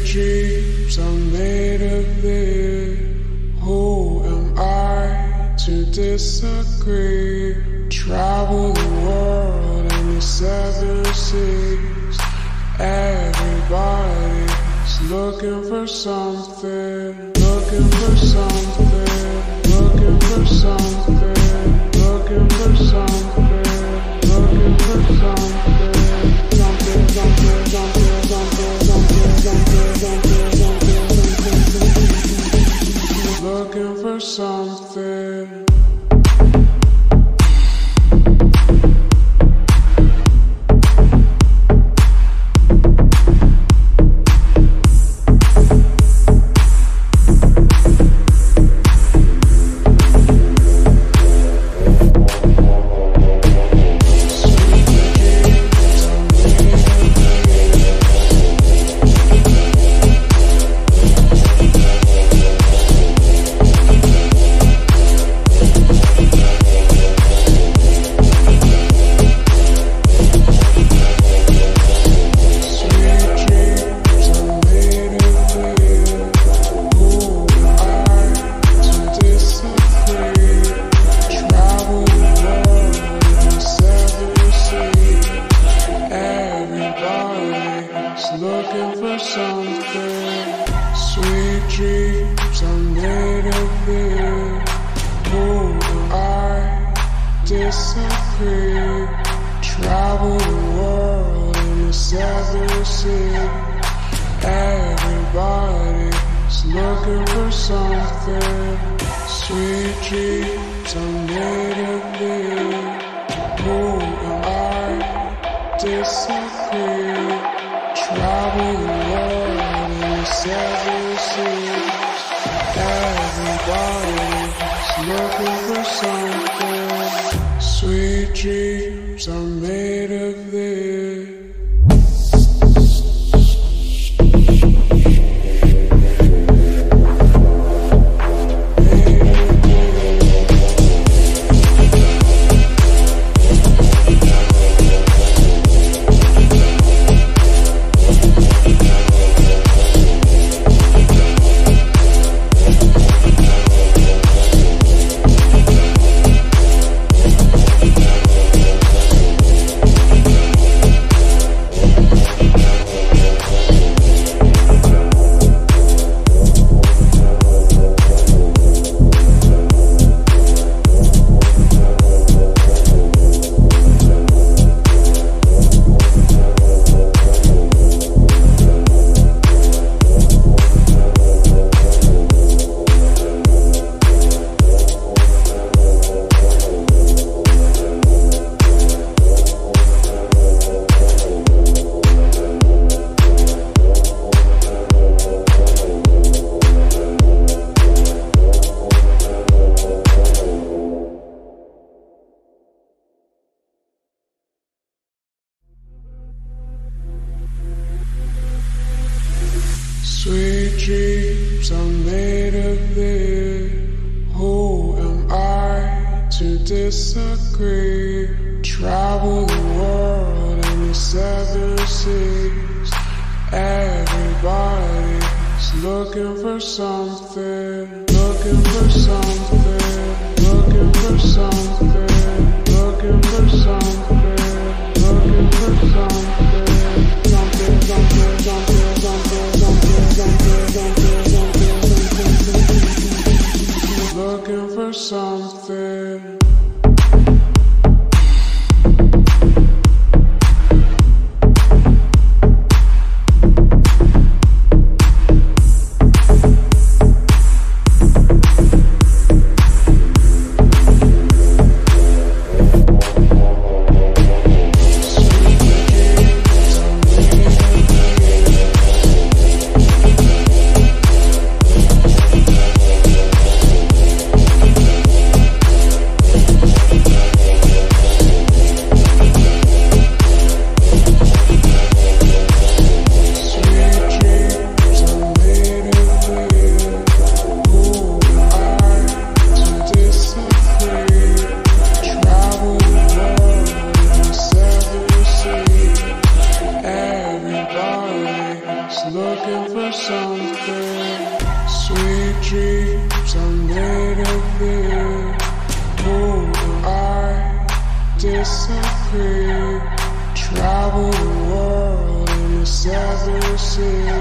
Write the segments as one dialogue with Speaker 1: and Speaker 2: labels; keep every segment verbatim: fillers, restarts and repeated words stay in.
Speaker 1: dreams are made of this. Who am I to disagree? Travel the world in the seven seas. Everybody's looking for something, looking for something, looking for something, looking for something, looking for something, something, something, something, something, something, something, something, something, looking for something. Looking for something. Sweet dreams are made of this. Who am I? Disagree. Travel the world in the seven seas. Everybody's looking for something. Sweet dreams are made of this. Who am I? Disagree. Travel the world in the seven seas. Everybody's looking for something. Sweet dreams are made of this. Sweet dreams are made of this. Who am I to disagree? Travel the world in the seven seas. Everybody's looking for something, looking for something, looking for something, looking for something, looking for something, something, something, something, something, something, something, something, something, looking for something. disagree. Travel the world in the seven seas.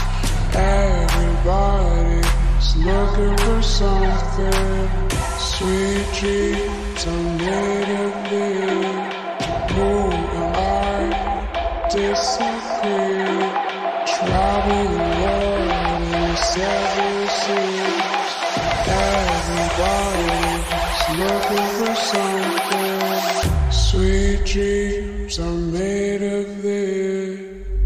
Speaker 1: Everybody's looking for something. Sweet dreams are made of this. Who am I? Disagree. Travel the world in the seven seas. Everybody's looking for something. Sweet dreams are made of this.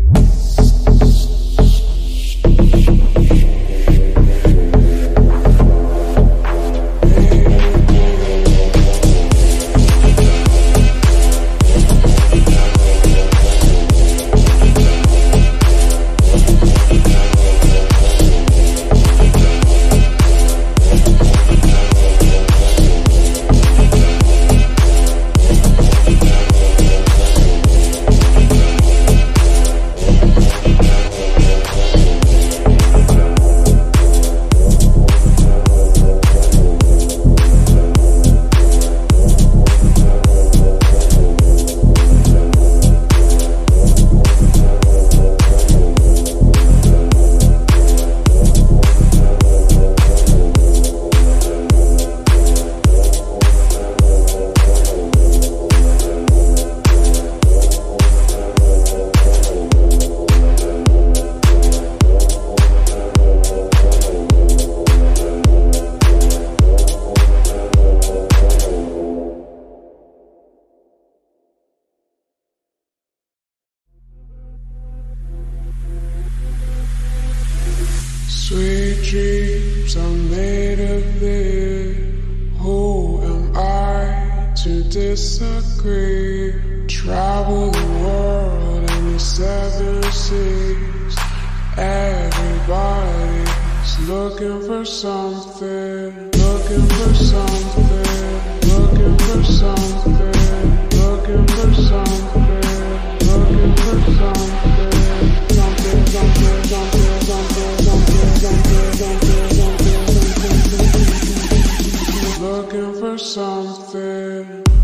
Speaker 1: Sweet dreams are made of this. Who am I to disagree? Travel the world in the seven seas. Everybody's looking for something. Looking for something. Looking for something. Looking for something. Looking for something. Something, something, something, something, something. Looking for something.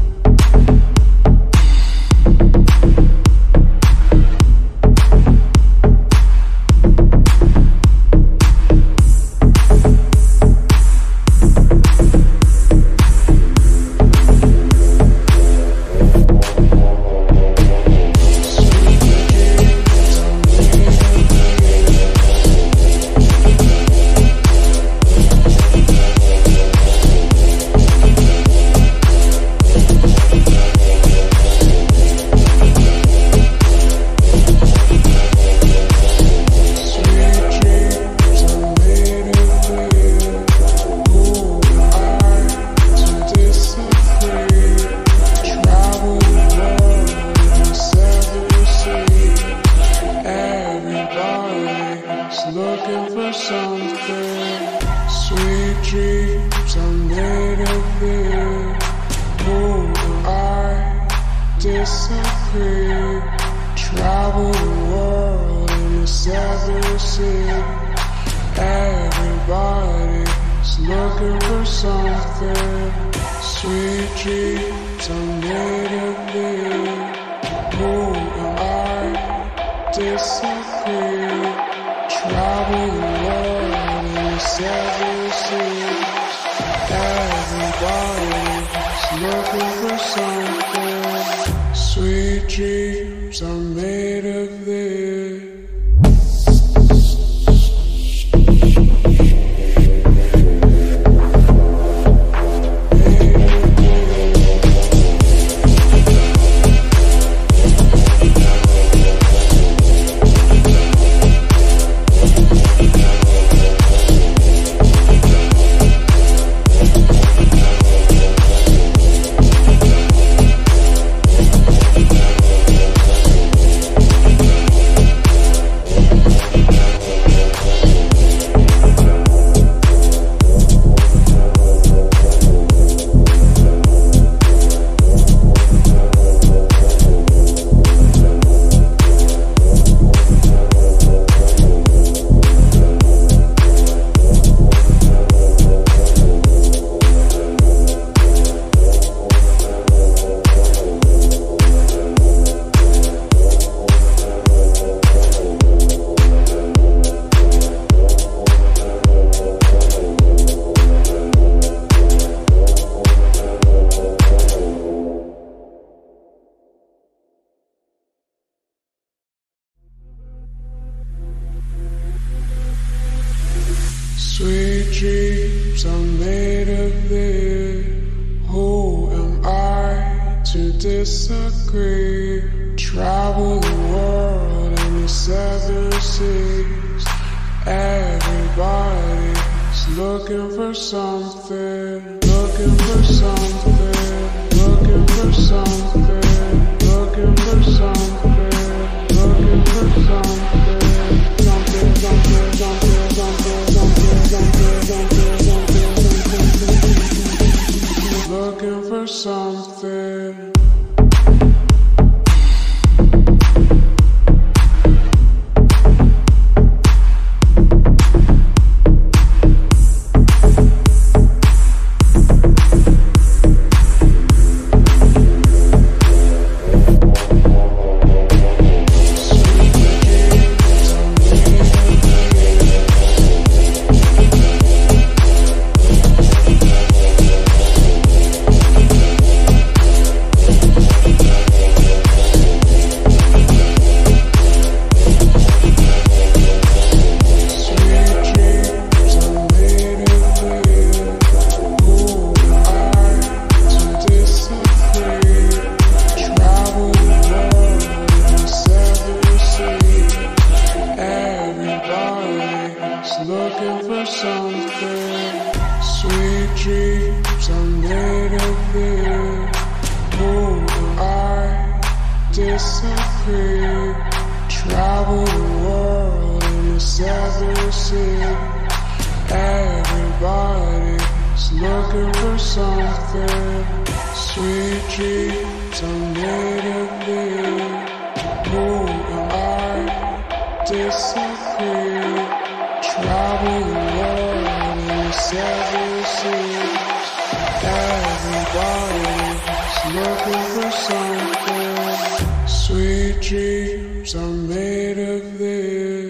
Speaker 1: Looking for something. Sweet dreams are made of this. Who am I? Disagree. Travel the world in the seven seas. Everybody's looking for something. Sweet dreams are made of this. Who am I? Disagree. Travel the world in the seven seas. Everybody's looking for something. Sweet dreams are made of this. dreams are made of this. Who am I to disagree? Travel the world and the seven seas. Everybody's looking for something, looking for something, looking for something, looking for something, looking for something, something, something, something, something, something, something, something, something, looking for something. Looking for something. Sweet dreams are made of this. Who am I? Disagree. Travel the world in the seven seas. Everybody's looking for something. Sweet dreams are made of this. Who am I? Disagree. Travel the world in the seven seas. Everybody's looking for something. Sweet dreams are made of this.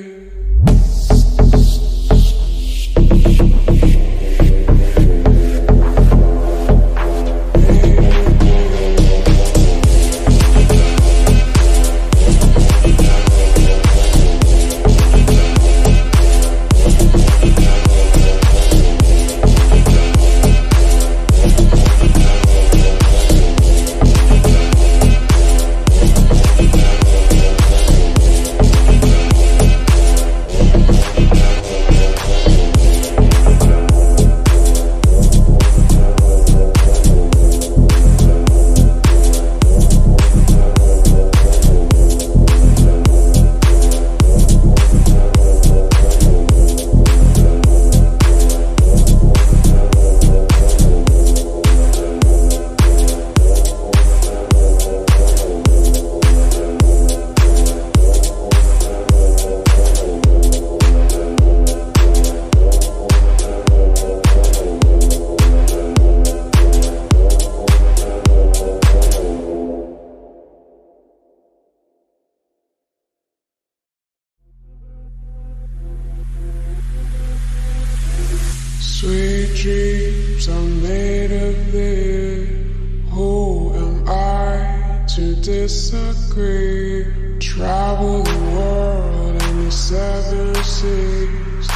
Speaker 1: Sweet dreams are made of this. Who am I to disagree? Travel the world in the seven seas.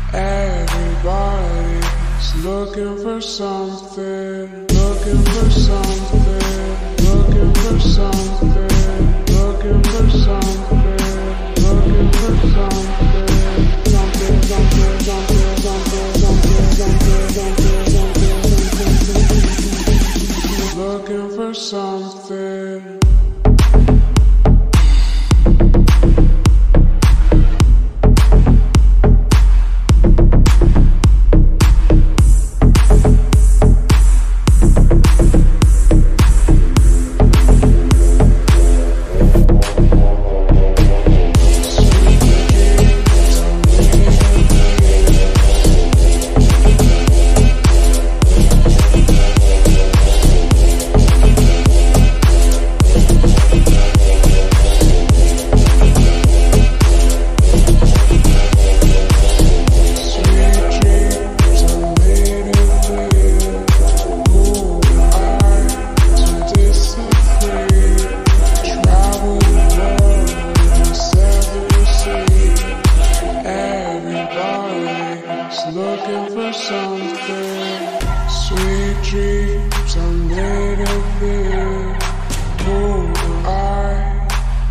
Speaker 1: Everybody's looking for something, looking for something, looking for something, looking for something, looking for something, something, something, something, something, something, looking for something.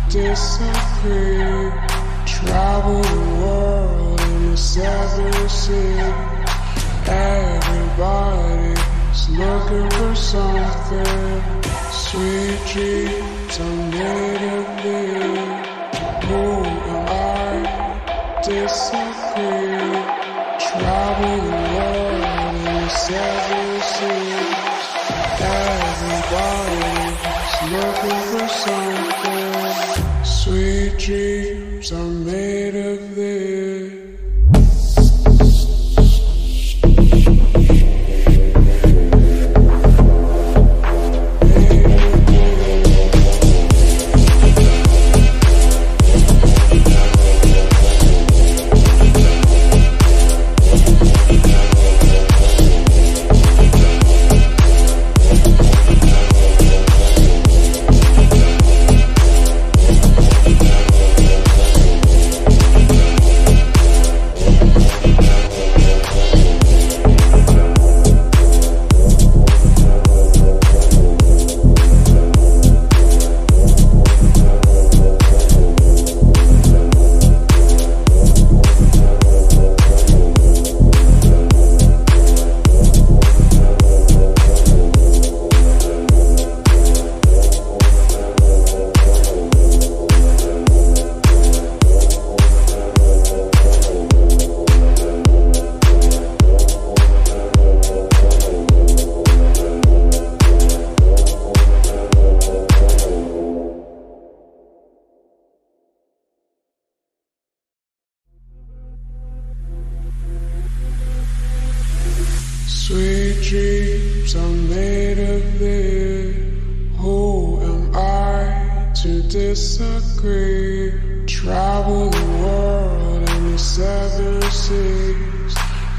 Speaker 1: disagree. Travel the world in the seven seas. Everybody's looking for something. Sweet dreams are made of this. Who am I? Disagree. Travel the world in the seven seas. Everybody's looking for something. Sweet dreams are made of this. Sweet dreams are made of this. Who am I to disagree? Travel the world in the seven seas.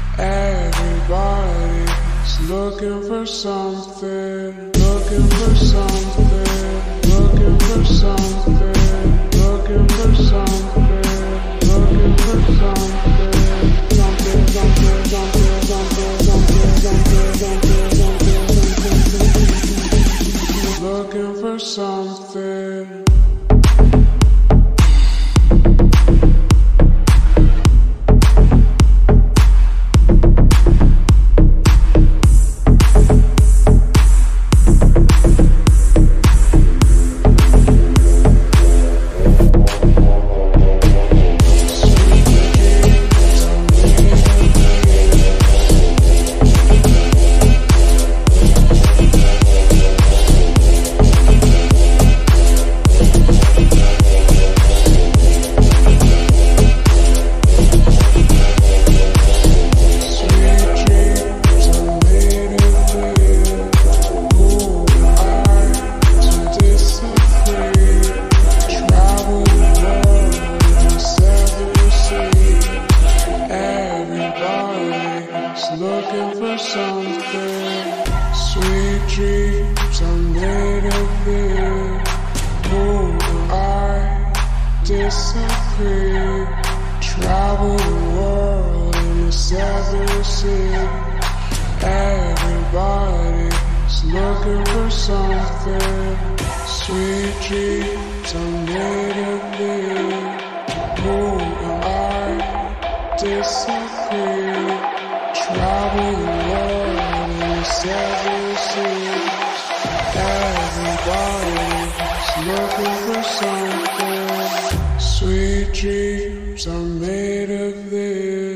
Speaker 1: Everybody's looking for something. Looking for something. Looking for something. Looking for something. Looking for something. Something, something, something, something, something. Looking for something. Looking for something. Sweet dreams are made of this. Who am I? Disagree. Travel the world in the seven seas. Everybody's looking for something. Sweet dreams are made of this. Who am I? Disagree. Travel the world in the seven seas. Everybody's looking for something. Sweet dreams are made of this.